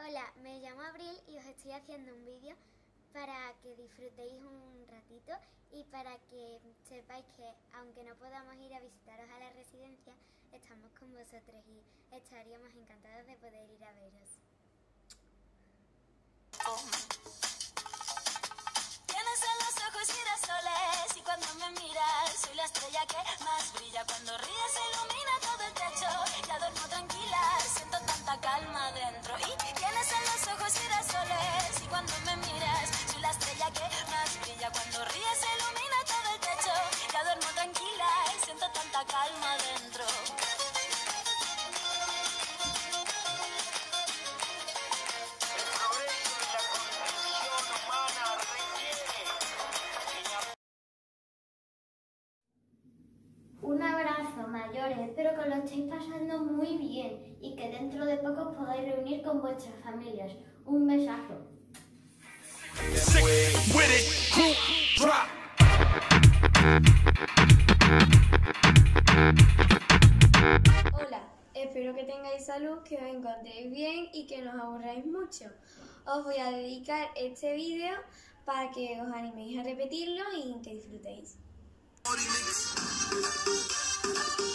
Hola, me llamo Abril y os estoy haciendo un vídeo para que disfrutéis un ratito y para que sepáis que aunque no podamos ir a visitaros a la residencia, estamos con vosotros y estaríamos encantados de poder ir a veros. Tienes en los ojos girasoles y cuando me miras soy la estrella que más brilla. Cuando ríes se ilumina todo el techo, ya duermo tranquila, siento tanta calma dentro. Y tienes en los ojos girasoles y cuando me miras soy la estrella que más brilla. Cuando ríes se ilumina todo el techo, ya duermo tranquila y siento tanta calma dentro. Un abrazo, mayores, espero que lo estéis pasando muy bien y que dentro de poco os podáis reunir con vuestras familias. Un besazo. Hola, espero que tengáis salud, que os encontréis bien y que no os aburráis mucho. Os voy a dedicar este vídeo para que os animéis a repetirlo y que disfrutéis.